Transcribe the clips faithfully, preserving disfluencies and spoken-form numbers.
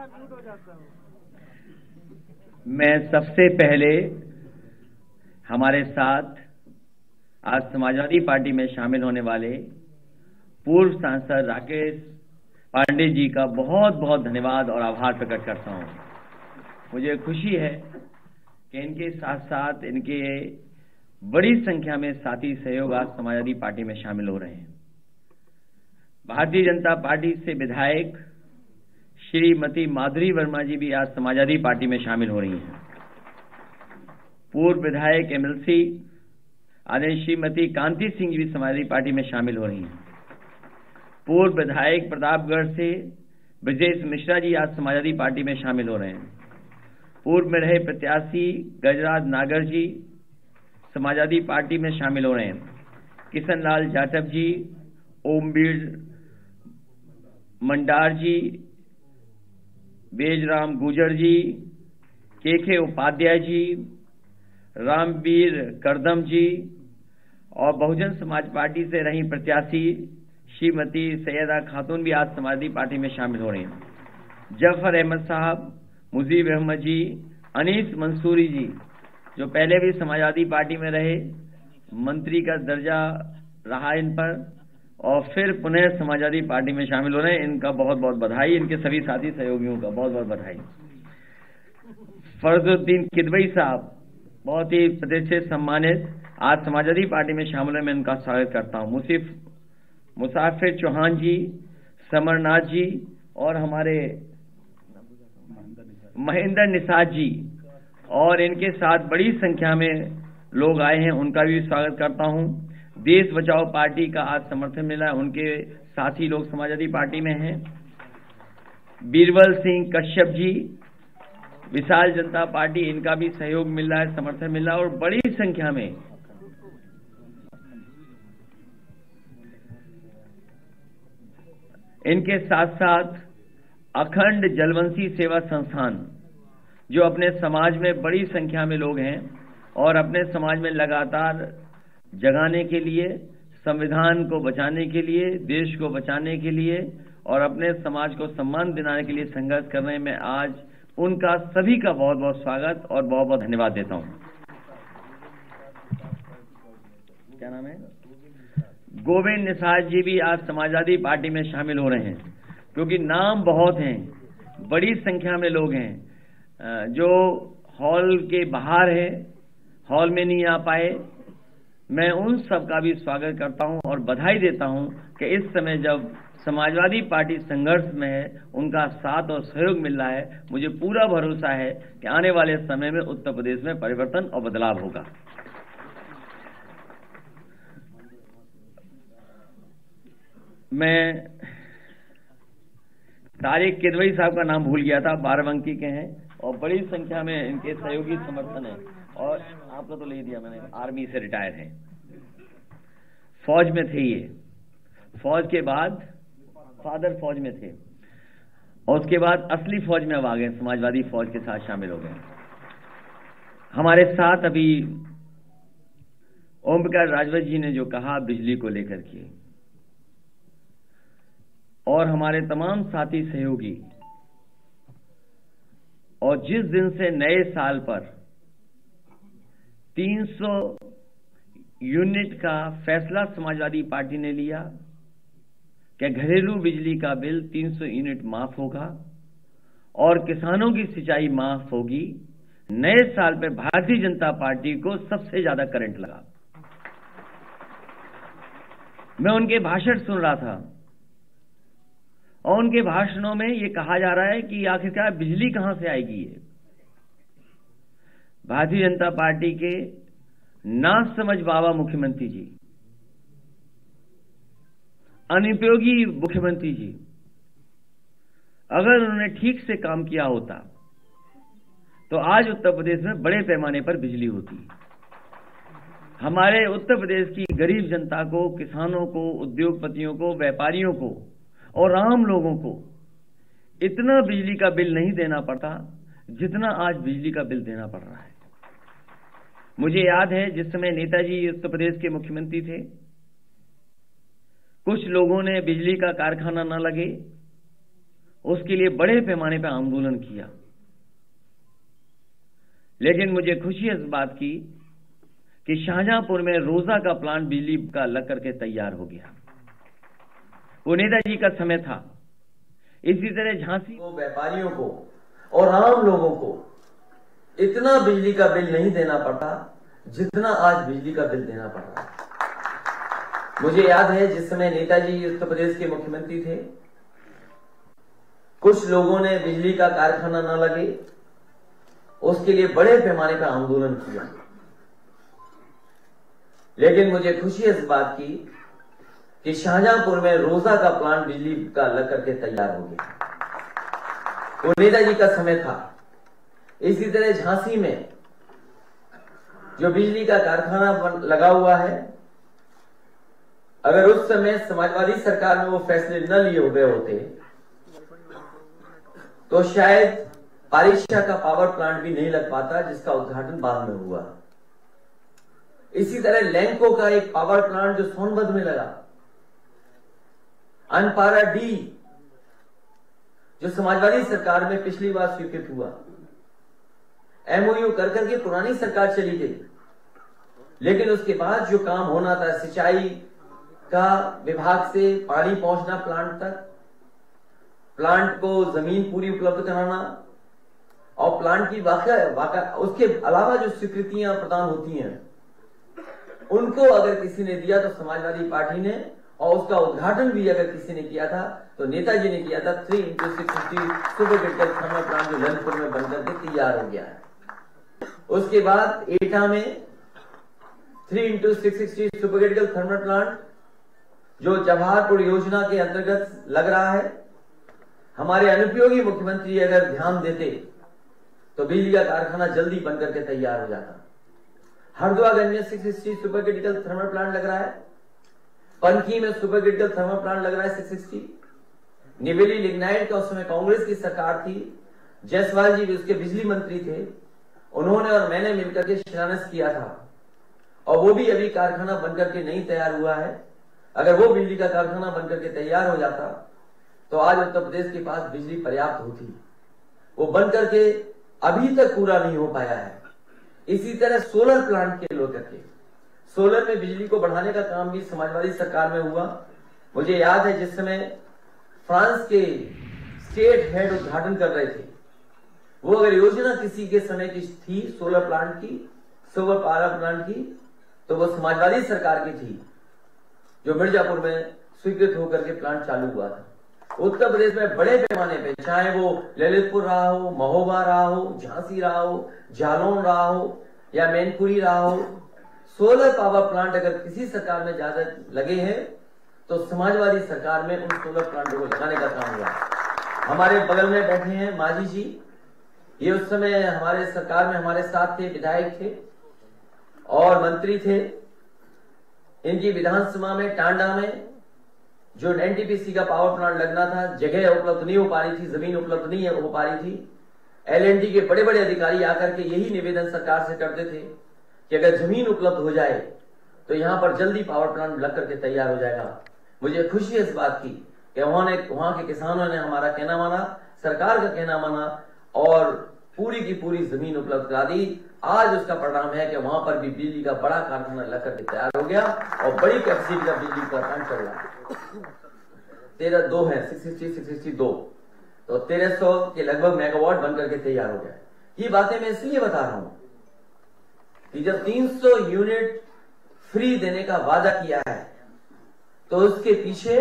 मैं सबसे पहले हमारे साथ आज समाजवादी पार्टी में शामिल होने वाले पूर्व सांसद राकेश पांडे जी का बहुत बहुत धन्यवाद और आभार प्रकट करता हूं। मुझे खुशी है कि इनके साथ साथ इनके बड़ी संख्या में साथी सहयोग आज समाजवादी पार्टी में शामिल हो रहे हैं। भारतीय जनता पार्टी से विधायक श्रीमती माधुरी वर्मा जी भी आज समाजवादी पार्टी में शामिल हो रही हैं। पूर्व विधायक एमएलसी आदरणीय श्रीमती कांति सिंह जी भी समाजवादी पार्टी में शामिल हो रही हैं। पूर्व विधायक प्रतापगढ़ से ब्रजेश मिश्रा जी आज समाजवादी पार्टी में शामिल हो रहे हैं। पूर्व में रहे प्रत्याशी गजराज नागर जी समाजवादी पार्टी में शामिल हो रहे हैं। किशन लाल जाटव जी, ओमवीर मंडार जी, बेजराम गुजर जी, के के उपाध्याय जी, रामवीर करदम जी और बहुजन समाज पार्टी से रही प्रत्याशी श्रीमती सैयदा खातून भी आज समाजवादी पार्टी में शामिल हो रहे हैं। जफर अहमद साहब, मुजीब अहमद जी, अनीस मंसूरी जी जो पहले भी समाजवादी पार्टी में रहे, मंत्री का दर्जा रहा इन पर और फिर पुनः समाजवादी पार्टी में शामिल हो रहे हैं। इनका बहुत बहुत बधाई, इनके सभी साथी सहयोगियों का बहुत बहुत बधाई। फरजुद्दीन किदवई साहब बहुत ही प्रतिष्ठित सम्मानित आज समाजवादी पार्टी में शामिल है, मैं इनका स्वागत करता हूं। मुसिफ मुसाफिर चौहान जी, समरनाथ जी और हमारे महेंद्र निषाद जी और इनके साथ बड़ी संख्या में लोग आए हैं, उनका भी स्वागत करता हूं। देश बचाओ पार्टी का आज समर्थन मिला है, उनके साथी लोग समाजवादी पार्टी में हैं। बीरबल सिंह कश्यप जी, विशाल जनता पार्टी, इनका भी सहयोग मिल रहा है, समर्थन मिल रहा है और बड़ी संख्या में इनके साथ साथ अखंड जलवंशी सेवा संस्थान जो अपने समाज में बड़ी संख्या में लोग हैं और अपने समाज में लगातार जगाने के लिए, संविधान को बचाने के लिए, देश को बचाने के लिए और अपने समाज को सम्मान दिलाने के लिए संघर्ष कर रहे हैं। मैं आज उनका सभी का बहुत बहुत स्वागत और बहुत बहुत धन्यवाद देता हूं। क्या नाम है? गोविंद निषाद जी भी आज समाजवादी पार्टी में शामिल हो रहे हैं, क्योंकि नाम बहुत हैं, बड़ी संख्या में लोग हैं जो हॉल के बाहर है, हॉल में नहीं आ पाए। मैं उन सब का भी स्वागत करता हूं और बधाई देता हूं कि इस समय जब समाजवादी पार्टी संघर्ष में है, उनका साथ और सहयोग मिल रहा है। मुझे पूरा भरोसा है कि आने वाले समय में उत्तर प्रदेश में परिवर्तन और बदलाव होगा। मैं तारिक किदवई साहब का नाम भूल गया था, बाराबंकी के हैं और बड़ी संख्या में इनके सहयोगी समर्थन है और आपको तो ले दिया मैंने, आर्मी से रिटायर हैं, फौज में थे ये, फौज के बाद फादर फौज में थे और उसके बाद असली फौज में अब आ गए, समाजवादी फौज के साथ शामिल हो गए। हमारे साथ अभी ओम प्रकाश राजभर जी ने जो कहा बिजली को लेकर के, और हमारे तमाम साथी सहयोगी, और जिस दिन से नए साल पर तीन सौ यूनिट का फैसला समाजवादी पार्टी ने लिया कि घरेलू बिजली का बिल तीन सौ यूनिट माफ होगा और किसानों की सिंचाई माफ होगी, नए साल पर भारतीय जनता पार्टी को सबसे ज्यादा करंट लगा। मैं उनके भाषण सुन रहा था और उनके भाषणों में ये कहा जा रहा है कि आखिरकार बिजली कहां से आएगी। ये भारतीय जनता पार्टी के ना समझ बाबा मुख्यमंत्री जी, अनुपयोगी मुख्यमंत्री जी, अगर उन्होंने ठीक से काम किया होता तो आज उत्तर प्रदेश में बड़े पैमाने पर बिजली होती। हमारे उत्तर प्रदेश की गरीब जनता को, किसानों को, उद्योगपतियों को, व्यापारियों को और आम लोगों को इतना बिजली का बिल नहीं देना पड़ता जितना आज बिजली का बिल देना पड़ रहा है। मुझे याद है जिस समय नेताजी उत्तर प्रदेश के मुख्यमंत्री थे, कुछ लोगों ने बिजली का कारखाना न लगे, उसके लिए बड़े पैमाने पर आंदोलन किया, लेकिन मुझे खुशी इस बात की कि शाहजहांपुर में रोजा का प्लांट बिजली का लग करके तैयार हो गया। वो नेताजी का समय था। इसी तरह झांसी को, व्यापारियों को और आम लोगों को इतना बिजली का बिल नहीं देना पड़ता जितना आज बिजली का बिल देना पड़ रहा है। मुझे याद है जिस समय नेताजी उत्तर प्रदेश के मुख्यमंत्री थे, कुछ लोगों ने बिजली का कारखाना न लगे उसके लिए बड़े पैमाने पर आंदोलन किया, लेकिन मुझे खुशी इस बात की कि शाहजहांपुर में रोजा का प्लांट बिजली का लग करके तैयार हो गया। वो नेताजी का समय था। इसी तरह झांसी में जो बिजली का कारखाना लगा हुआ है, अगर उस समय समाजवादी सरकार में वो फैसले न लिए हुए होते तो शायद पारिशा का पावर प्लांट भी नहीं लग पाता, जिसका उद्घाटन बाद में हुआ। इसी तरह लैंको का एक पावर प्लांट जो सोनभद्र में लगा, अनपारा डी जो समाजवादी सरकार में पिछली बार स्वीकृत हुआ, एमओयू कर करके पुरानी सरकार चली गई, लेकिन उसके बाद जो काम होना था सिंचाई का विभाग से पानी पहुंचना प्लांट तक, प्लांट को जमीन पूरी उपलब्ध कराना और प्लांट की वाक़ा वाक़ा उसके अलावा जो स्वीकृतियां प्रदान होती हैं उनको अगर किसी ने दिया तो समाजवादी पार्टी ने, और उसका उद्घाटन भी अगर किसी ने किया था तो नेताजी ने किया था। Three into six fifty super critical thermal plant जो ललितपुर में बनकर के तैयार हो गया है। उसके बाद एटा में three into six sixty super critical thermal plant जो जवाहरपुर योजना के अंतर्गत लग रहा है। हमारे अनुपयोगी मुख्यमंत्री अगर ध्यान देते तो बिजली का कारखाना जल्दी बनकर के तैयार हो जाता। हरदुआगंज में six sixty super critical thermal plant लग रहा है, पनकी में सुपर क्रिटिकल थर्मल प्लांट लग रहा है सिक्स सिक्सटी। निवेली लिग्नाइट का उस समय कांग्रेस की सरकार थी, जायसवाल जी भी उसके बिजली मंत्री थे, उन्होंने और मैंने मिलकर के शिलान्यास किया था, और वो भी अभी कारखाना बनकर के नहीं तैयार हुआ है। अगर वो बिजली का कारखाना बनकर के तैयार हो जाता तो आज उत्तर प्रदेश के पास बिजली पर्याप्त होती। वो बनकर के अभी तक पूरा नहीं हो पाया है। इसी तरह सोलर प्लांट के लोग करके सोलर में बिजली को बढ़ाने का काम भी समाजवादी सरकार में हुआ। मुझे याद है जिस समय फ्रांस के स्टेट हेड उद्घाटन कर रहे थे, वो अगर योजना किसी के समय की थी सोलर प्लांट की, सोलर पावर प्लांट की, तो वो समाजवादी सरकार की थी जो मिर्जापुर में स्वीकृत होकर के प्लांट चालू हुआ था। उत्तर प्रदेश में बड़े पैमाने पे, चाहे वो ललितपुर रहा हो, महोबा रहा हो, झांसी रहा हो, जालौन रहा हो या मैनपुरी रहा हो, सोलर पावर प्लांट अगर किसी सरकार में ज्यादा लगे हैं तो समाजवादी सरकार में उन सोलर प्लांटों को लगाने का काम हुआ। हमारे बगल में बैठे हैं मांझी जी, ये उस समय हमारे सरकार में हमारे साथ थे, विधायक थे और मंत्री थे। इनकी विधानसभा में टांडा में जो एनटीपीसी का पावर प्लांट लगना था, जगह उपलब्ध नहीं हो पा रही थी, जमीन उपलब्ध नहीं हो पा रही थी। एल एंड टी के बड़े बड़े अधिकारी आकर के यही निवेदन सरकार से करते थे कि अगर जमीन उपलब्ध हो जाए तो यहां पर जल्दी पावर प्लांट लग करके तैयार हो जाएगा। मुझे खुशी है इस बात की कि उन्होंने वहां के किसानों ने हमारा कहना माना, सरकार का कहना माना और पूरी की पूरी जमीन उपलब्ध करा दी। आज उसका परिणाम है कि वहां पर भी बिजली का बड़ा कारखाना लग करके तैयार हो गया और बड़ी कैपेसिटी का बिजली का प्लांट चल रहा है। तेरह दो है सिक्स सिक्सटी सिक्स सिक्सटी दो, तो तेरह सौ के लगभग मेगावाट बनकर के तैयार हो गया। ये बातें मैं इसलिए बता रहा हूं कि जब तीन सौ यूनिट फ्री देने का वादा किया है तो उसके पीछे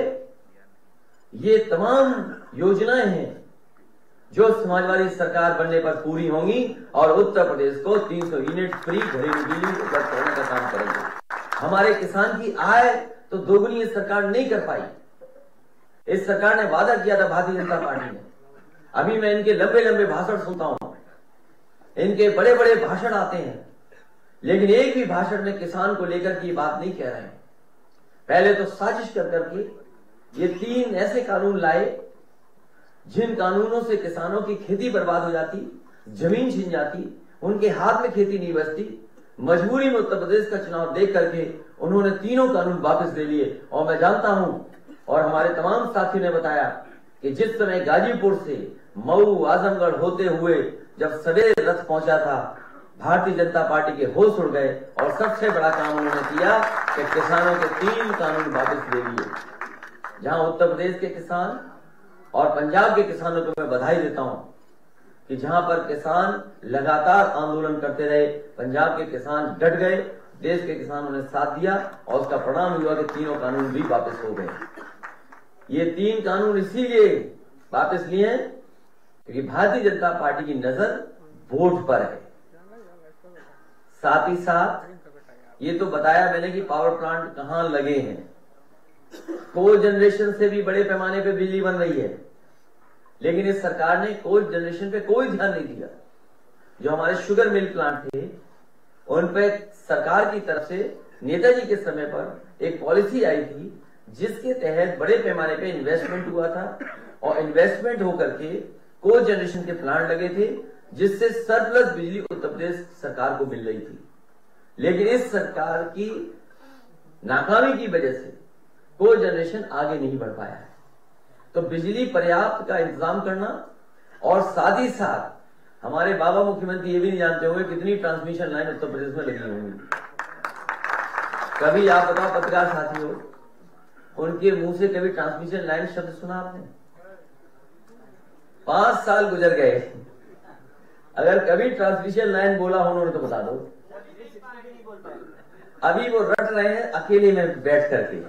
ये तमाम योजनाएं हैं जो समाजवादी सरकार बनने पर पूरी होंगी और उत्तर प्रदेश को तीन सौ यूनिट फ्री घरेलू बिजली उपलब्ध कराने का काम करेंगे। हमारे किसान की आय तो दोगुनी ये सरकार नहीं कर पाई। इस सरकार ने वादा किया था भारतीय जनता पार्टी ने, अभी मैं इनके लंबे लंबे भाषण सुनता हूं, इनके बड़े बड़े भाषण आते हैं, लेकिन एक भी भाषण में किसान को लेकर की बात नहीं कह रहे हैं। पहले तो साजिश कर करके ये तीन ऐसे कानून लाए जिन कानूनों से किसानों की खेती बर्बाद हो जाती, जमीन छिन जाती, उनके हाथ में खेती नहीं बचती। मजबूरी में उत्तर प्रदेश का चुनाव देख करके उन्होंने तीनों कानून वापस ले लिए और मैं जानता हूं और हमारे तमाम साथियों ने बताया कि जिस समय गाजीपुर से मऊ आजमगढ़ होते हुए जब सवेरे रथ पहुंचा था, भारतीय जनता पार्टी के होश उड़ गए और सबसे बड़ा काम उन्होंने किया कि किसानों के तीन कानून वापस ले लिए। जहां उत्तर प्रदेश के किसान और पंजाब के किसानों को मैं बधाई देता हूं कि जहां पर किसान लगातार आंदोलन करते रहे, पंजाब के किसान डट गए, देश के किसानों ने साथ दिया और उसका परिणाम हुआ कि तीनों कानून भी वापस हो गए। ये तीन कानून इसीलिए वापस लिए हैं क्योंकि भारतीय जनता पार्टी की नजर वोट पर है। साथ ही साथ ये तो बताया मैंने कि पावर प्लांट कहां लगे हैं, कोल जनरेशन से भी बड़े पैमाने पे बिजली बन रही है, लेकिन इस सरकार ने कोल जनरेशन पे कोई ध्यान नहीं दिया। जो हमारे शुगर मिल प्लांट थे उन पे सरकार की तरफ से नेताजी के समय पर एक पॉलिसी आई थी जिसके तहत बड़े पैमाने पे इन्वेस्टमेंट हुआ था और इन्वेस्टमेंट होकर के कोल जनरेशन के प्लांट लगे थे जिससे सरप्लस बिजली उत्तर प्रदेश सरकार को मिल रही थी। लेकिन इस सरकार की नाकामी की वजह से कोल जनरेशन आगे नहीं बढ़ पाया है। तो बिजली पर्याप्त का इंतजाम करना और साथ ही साथ हमारे बाबा मुख्यमंत्री ये भी नहीं जानते होंगे कितनी ट्रांसमिशन लाइन उत्तर प्रदेश में लगी होंगी। कभी आप बताओ पत्रकार साथी हो, उनके मुंह से कभी ट्रांसमिशन लाइन शब्द सुना आपने? पांच साल गुजर गए, अगर कभी ट्रांसमिशन लाइन बोला हो उन्होंने तो बता दो। अभी वो रट रहे हैं अकेले में बैठ करके,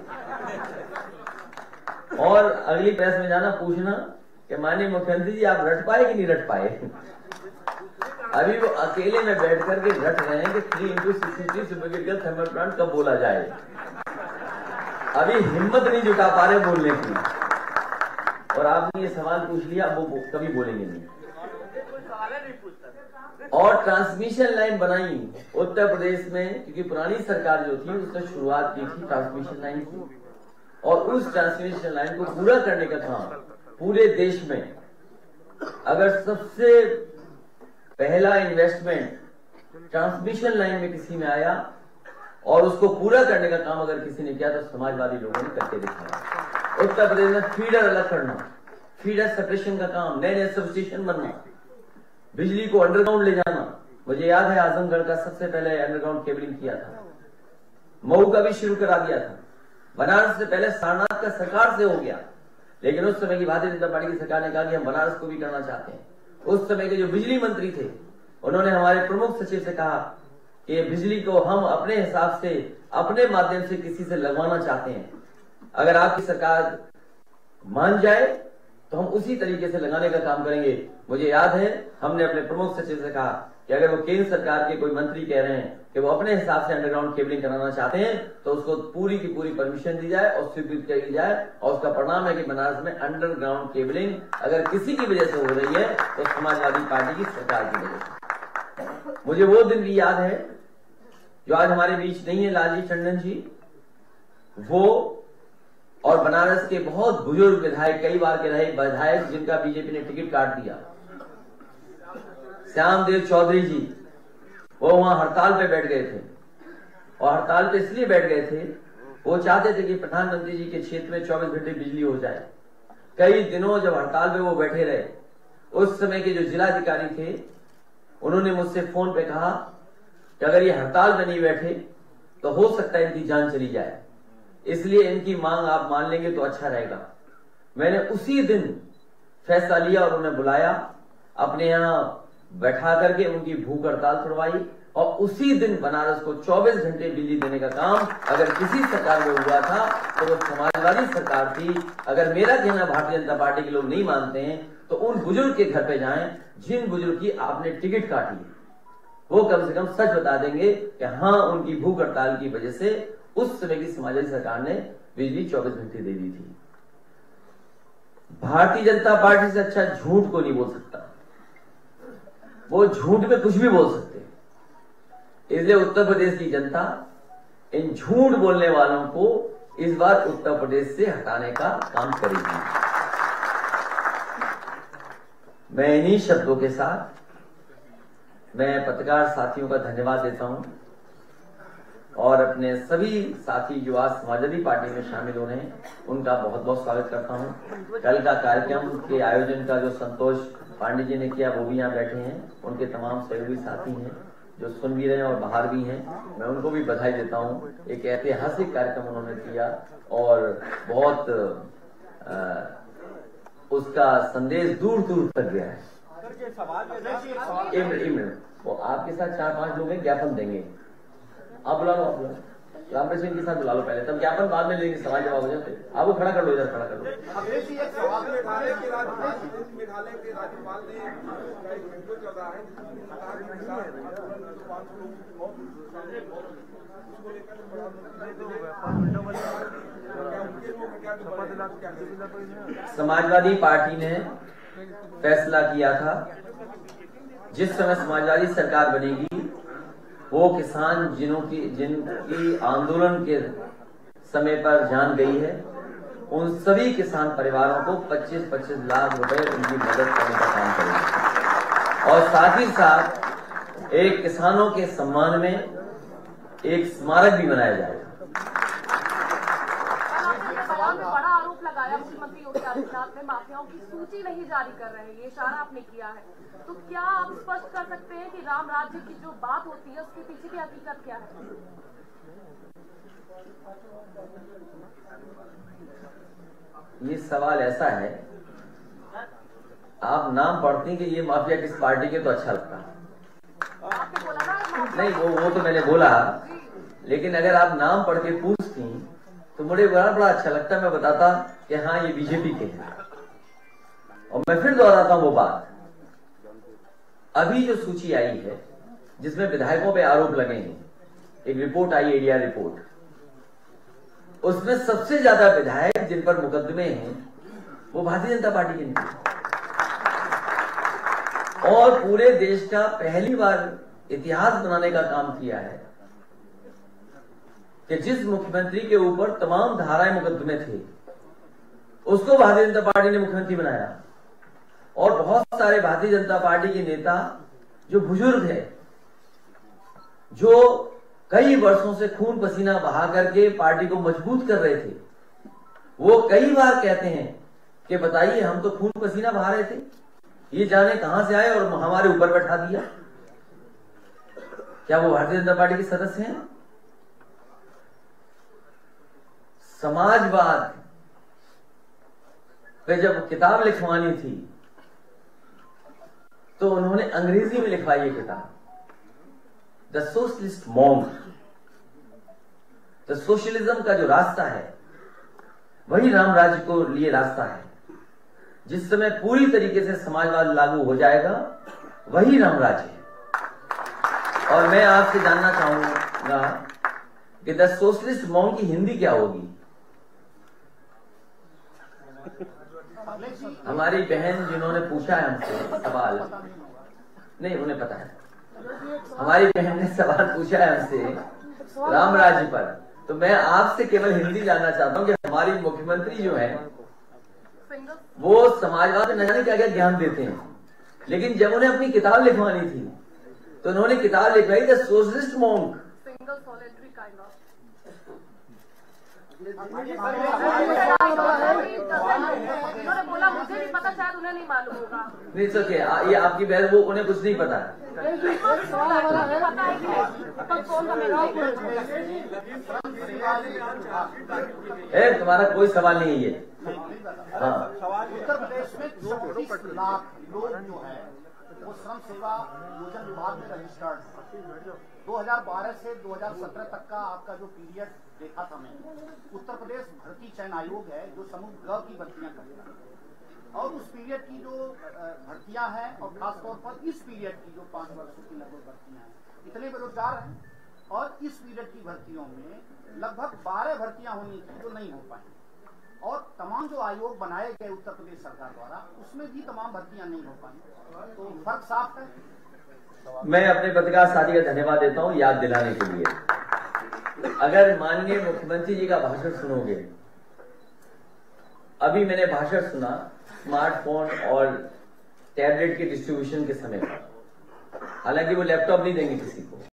और अगली प्रेस में जाना पूछना कि माननीय मुख्यमंत्री जी आप रट पाए कि नहीं रट पाए। अभी वो अकेले में बैठ करके रट रहे हैं कि three into sixty supercritical thermal plant कब बोला जाए। अभी हिम्मत नहीं जुटा पा रहे बोलने की, और आपने ये सवाल पूछ लिया, वो कभी बोलेंगे नहीं। और ट्रांसमिशन लाइन बनाई उत्तर प्रदेश में क्योंकि पुरानी सरकार जो थी उसने शुरुआत की थी ट्रांसमिशन लाइन की, और उस ट्रांसमिशन लाइन को पूरा करने का काम पूरे देश में, अगर सबसे पहला इन्वेस्टमेंट ट्रांसमिशन लाइन में किसी में आया और उसको पूरा करने का काम अगर किसी ने किया तो समाजवादी लोगों ने करके दिखाया। उत्तर प्रदेश में फीडर अलग करना, फीडर सेपरेशन का काम, नए नए सब स्टेशन बनना, बिजली को अंडरग्राउंड ले जाना। मुझे याद है आजमगढ़ का सबसे पहले अंडरग्राउंड केबलिंग किया था, मऊ का भी शुरू करा दिया था, बनारस से पहले सारनाथ का सरकार से हो गया, लेकिन उस समय की भारतीय जनता पार्टी की सरकार ने कहा कि हम बनारस को भी करना चाहते हैं। उस समय के जो बिजली मंत्री थे उन्होंने हमारे प्रमुख सचिव से कहा कि बिजली को हम अपने हिसाब से अपने माध्यम से किसी से लगवाना चाहते हैं, अगर आपकी सरकार मान जाए तो हम उसी तरीके से लगाने का काम करेंगे। मुझे याद है हमने अपने प्रमुख सचिव से कहा कि अगर वो केंद्र सरकार के कोई मंत्री कह रहे हैं कि वो अपने हिसाब से अंडरग्राउंड केबलिंग कराना चाहते हैं तो उसको पूरी की पूरी परमिशन दी जाए और स्वीकृत कर दी जाए, और उसका परिणाम है कि बनारस में अंडरग्राउंड केबलिंग अगर किसी की वजह से हो रही है तो समाजवादी पार्टी की सरकार की वजह से। मुझे वो दिन भी याद है जो आज हमारे बीच नहीं है, लालजी टंडन जी, वो और बनारस के बहुत बुजुर्ग विधायक, कई बार के रहे विधायक जिनका बीजेपी ने टिकट काट दिया, श्यामदेव चौधरी जी, वो वहां हड़ताल पे बैठ गए थे। और हड़ताल पे इसलिए बैठ गए थे, वो चाहते थे कि प्रधानमंत्री जी के क्षेत्र में चौबीस घंटे बिजली हो जाए। कई दिनों जब हड़ताल पे वो बैठे रहे, उस समय के जो जिलाधिकारी थे उन्होंने मुझसे फोन पे कहा कि अगर ये हड़ताल में नहीं बैठे तो हो सकता है इनकी जान चली जाए, इसलिए इनकी मांग आप मान लेंगे तो अच्छा रहेगा। मैंने उसी दिन फैसला लिया और उन्हें बुलाया, अपने यहाँ बैठा करके उनकी भूख हड़ताल छुड़वाई, और उसी दिन बनारस को चौबीस घंटे बिजली देने का काम अगर किसी सरकार में हुआ था तो वो समाजवादी सरकार थी। अगर मेरा कहना भारतीय जनता पार्टी के लोग नहीं मानते हैं तो उन बुजुर्ग के घर पे जाएं जिन बुजुर्ग की आपने टिकट काटी, वो कम से कम सच बता देंगे कि हाँ उनकी भूख हड़ताल की वजह से उस समय की समाजवादी सरकार ने बिजली चौबीस घंटे दे दी थी। भारतीय जनता पार्टी से अच्छा झूठ को नहीं बोल सकता, वो झूठ में कुछ भी बोल सकते। इसलिए उत्तर प्रदेश की जनता इन झूठ बोलने वालों को इस बार उत्तर प्रदेश से हटाने का काम करेगी। मैं इन्हीं शब्दों के साथ मैं पत्रकार साथियों का धन्यवाद देता हूं और अपने सभी साथी जो आज समाजवादी पार्टी में शामिल हो रहे हैं उनका बहुत बहुत स्वागत करता हूं। कल का कार्यक्रम के आयोजन का जो संतोष पांडे जी ने किया वो भी यहाँ बैठे हैं, उनके तमाम सहयोगी साथी हैं जो सुन भी रहे हैं और बाहर भी हैं, मैं उनको भी बधाई देता हूं। एक ऐतिहासिक कार्यक्रम उन्होंने किया और बहुत आ, उसका संदेश दूर दूर तक गया है। एक मिनट एक मिनट वो आपके साथ चार पांच लोग हैं, ज्ञापन देंगे, आप बुला लो, आप बुला लो रामप्रसाद सिंह के साथ बुला लो पहले, तब ज्ञापन बाद में लेंगे, सवाल जवाब हो जाते। आपको खड़ा कर लो, इधर खड़ा कर लो। समाजवादी पार्टी ने फैसला किया था जिस समय समाजवादी सरकार बनेगी वो किसान जिनों की जिनकी आंदोलन के समय पर जान गई है उन सभी किसान परिवारों को पच्चीस पच्चीस लाख रुपए उनकी मदद करने का काम करेंगे और साथ ही साथ एक किसानों के सम्मान में एक स्मारक भी बनाया जाएगा। बड़ा आरोप लगाया मुख्यमंत्री योगी आदित्यनाथ ने माफियाओं की सूची नहीं जारी कर रहे हैं, ये इशारा आपने किया है, तो क्या आप स्पष्ट कर सकते हैं कि राम राज्य की जो बात होती है उसके पीछे की हकीकत क्या है? ये सवाल ऐसा है, आप नाम पढ़ते हैं कि ये माफिया किस पार्टी के तो अच्छा लगता है। आपने बोला ना नहीं वो वो तो मैंने बोला, लेकिन अगर आप नाम पढ़ के पूछती तो मुझे बड़ा बड़ा अच्छा लगता, मैं बताता कि हाँ ये बीजेपी के हैं। और मैं फिर दोहराता हूं वो बात, अभी जो सूची आई है जिसमें विधायकों पे आरोप लगे हैं, एक रिपोर्ट आई एडिया रिपोर्ट, उसमें सबसे ज्यादा विधायक जिन पर मुकदमे हैं वो भारतीय जनता पार्टी के नेता और पूरे देश का पहली बार इतिहास बनाने का काम किया है कि जिस मुख्यमंत्री के ऊपर तमाम धाराएं मुकदमे थे उसको भारतीय जनता पार्टी ने मुख्यमंत्री बनाया और बहुत सारे भारतीय जनता पार्टी के नेता जो बुजुर्ग है, जो कई वर्षों से खून पसीना बहा करके पार्टी को मजबूत कर रहे थे, वो कई बार कहते हैं कि बताइए हम तो खून पसीना बहा रहे थे, ये जाने कहां से आए और हमारे ऊपर बैठा दिया। क्या वो भारतीय जनता पार्टी के सदस्य हैं? समाजवाद पे जब किताब लिखवानी थी तो उन्होंने अंग्रेजी में लिखवाई ये किताब, द सोशलिस्ट मॉन्क। तो सोशलिज्म का जो रास्ता है वही राम राज्य को लिए रास्ता है। जिस समय पूरी तरीके से समाजवाद लागू हो जाएगा वही राम राज्य है। और मैं आपसे जानना चाहूंगा कि द सोशलिस्ट मॉन्क की हिंदी क्या होगी? हमारी बहन जिन्होंने पूछा है हमसे सवाल, नहीं उन्हें पता है, हमारी बहन ने सवाल पूछा है हमसे राम राज्य पर, तो मैं आपसे केवल हिंदी जानना चाहता हूं कि हमारी मुख्यमंत्री जो है वो समाजवाद में न जाने क्या क्या ज्ञान देते हैं, लेकिन जब उन्हें अपनी किताब लिखवानी थी तो उन्होंने किताब लिखवाई द सोशलिस्ट मॉन्क। उन्होंने बोला मुझे नहीं पता, शायद उन्हें नहीं मालूम होगा। नहीं सके ये आपकी बहन, वो उन्हें कुछ नहीं पता है। ए, तुम्हारा कोई सवाल नहीं है ये। हाँ, उत्तर प्रदेश में चौंतीस लाख लोग जो है वो श्रम सेवा योजना विभाग में रजिस्टर्ड है। दो हज़ार बारह से दो हज़ार सत्रह तक का आपका जो पीरियड देखा था मैं, उत्तर प्रदेश भर्ती चयन आयोग है जो समूह ग की भर्तियां करता है और उस पीरियड की जो भर्तियां हैं और खासतौर पर इस पीरियड की जो पांच वर्षों की लगभग भर्तियां हैं, इतने बेरोजगार हैं और इस पीरियड की भर्तियों में लगभग बारह भर्तियां होनी थी जो नहीं हो पाई और तमाम जो आयोग बनाए गए उत्तर प्रदेश सरकार द्वारा उसमें भी तमाम भर्तियां नहीं हो पाई, तो फर्क साफ है। मैं अपने पत्रकार साथी का धन्यवाद देता हूं याद दिलाने के लिए। अगर माननीय मुख्यमंत्री जी का भाषण सुनोगे, अभी मैंने भाषण सुना स्मार्टफोन और टैबलेट के डिस्ट्रीब्यूशन के समय पर, हालांकि वो लैपटॉप नहीं देंगे किसी को,